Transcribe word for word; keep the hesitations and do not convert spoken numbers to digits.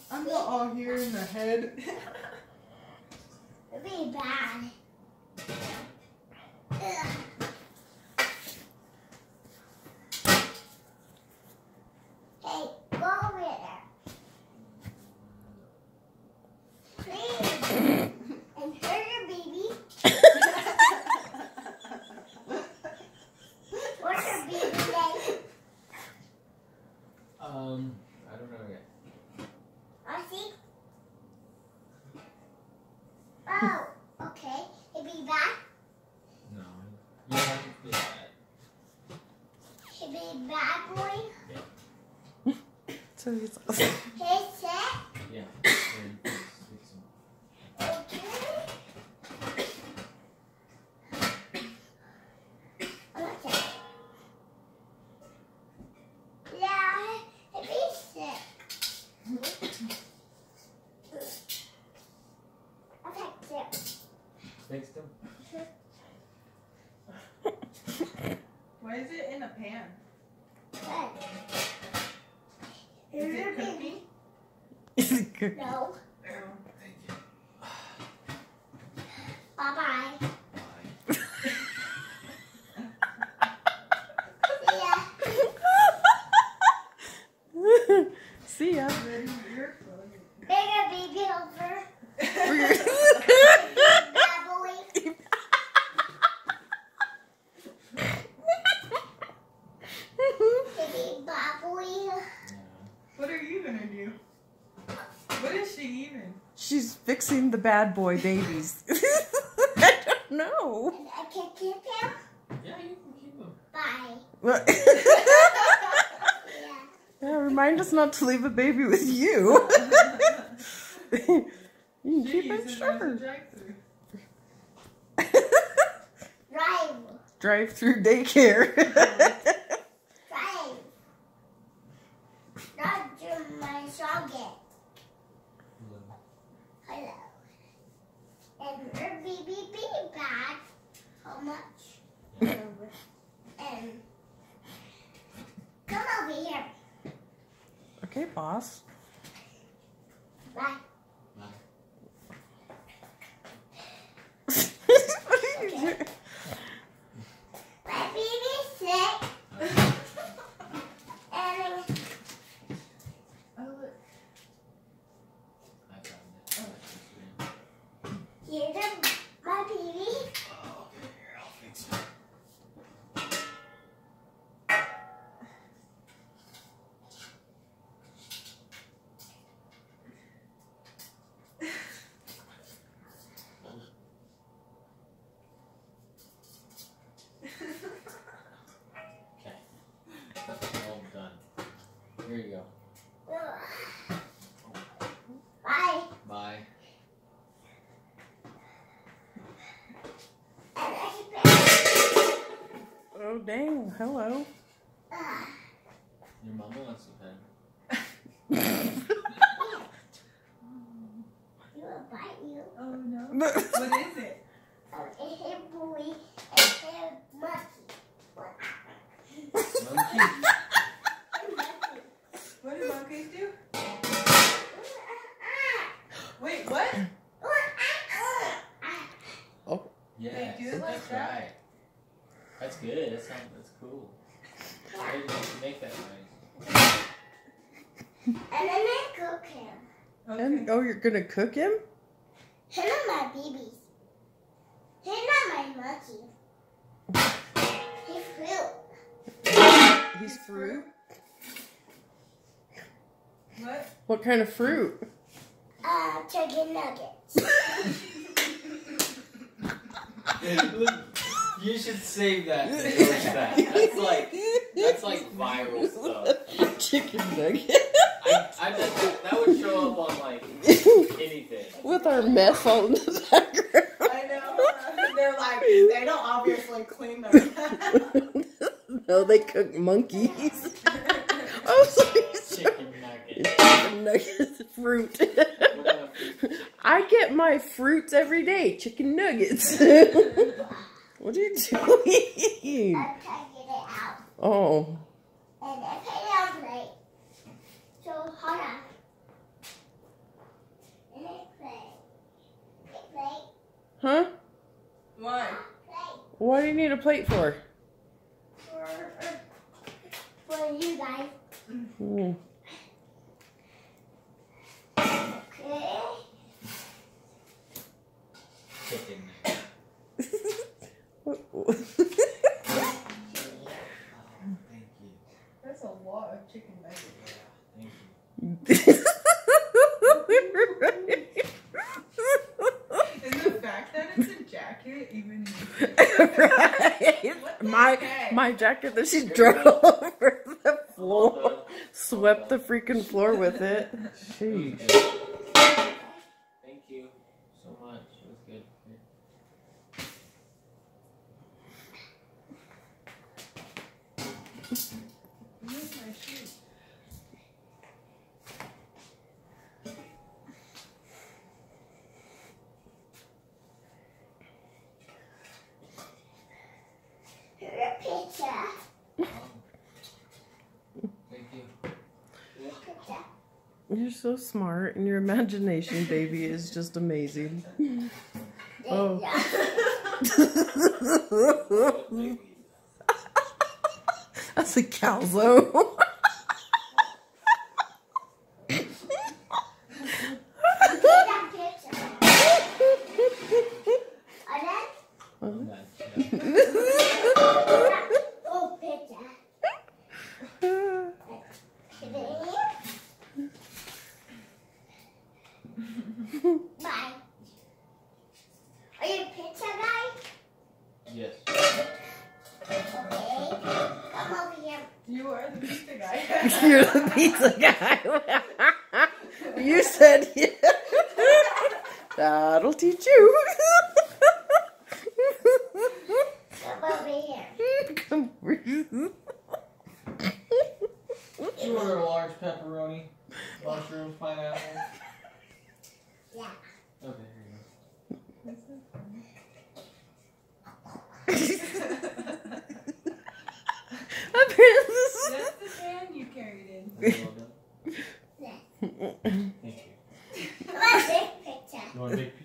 I'm not all here in the head. It'd be bad. Ugh. Hey, go over there. Please. And hurt your baby. What's your baby name? Um, I don't know yet. Archie? Oh, okay. He'll be back. No. You have to feel that. He'll be bad boy. So he's He's set. Yeah. Okay. I'm not set. Yeah, he'll be set. Okay, set. Fixed him? Why is it in a pan? Good. Is it cooking? Is it cooking? No. Oh. Thank you. Bye-bye. Bye. See ya. See ya. Bigger baby over. Bad boy. Baby bad boy. What are you gonna do? What is she even? She's fixing the bad boy babies. I don't know. And I can keep him. Yeah, you can keep him. Bye. What? Yeah. Yeah, remind us not to leave a baby with you. You can She keep him, uses it as a sure. drive-thru. Drive. Drive through daycare. Drive. Not do my socket. Hello. And her baby be bad. How much? And come over here. Okay, boss. Bye. Bye. What are you doing? My baby's sick. And Oh, look. I found it. here's a, my baby. Oh, okay. Here, I'll fix it. Okay. All done. Here you go. Bye. Bye. And I Oh, dang. Hello. uh, Your mama wants to pet him. he will bite you. Oh no. What is it? Um, a hair boy and a hair monkey. What? Monkey. What do monkeys do? Wait, what? Oh, Yes, They do it like that's that? right. That's good. That sounds. That's cool. How did you make that noise? And then I cook him. Okay. and oh, you're gonna cook him? He's not my babies. He's not my monkey. He's fruit. He's fruit. What? What kind of fruit? Uh, chicken nuggets. You should save that. And post that. That's like that's like viral stuff. Chicken nugget. I, I bet that, that would show up on like anything. With our mess all in the background. I know. They're like, they don't obviously clean them. No, they cook monkeys. Oh, sorry. Chicken nuggets. Chicken nuggets, fruit. I get my fruits every day. Chicken nuggets. What are you doing? I'm taking it out. Oh. And I put it on plate. So, hold on. What do you need a plate for? For, for you guys. Mm. Okay. Chicken. That's a lot of chicken nuggets. And the fact that it's a jacket even Right. My my jacket that she drove over the floor, swept the freaking floor with it. Jeez. Thank you so much. It was good. Where's my shoe? Here's a picture. Thank you. Picture. You're so smart, and your imagination, baby, is just amazing. Oh. That's a calzo. Oh, picture. Bye. Are you a pizza guy? Yes. Okay. Come over here. You are the pizza guy. You're the pizza guy. You said yeah. That'll teach you. Come over here. Come over here. You order a large pepperoni, mushrooms, pineapple. Yeah. Okay, here you Apparently, That's the can you carried in. go. Well done. Yeah. Thank you. Come on, big picture. You want a big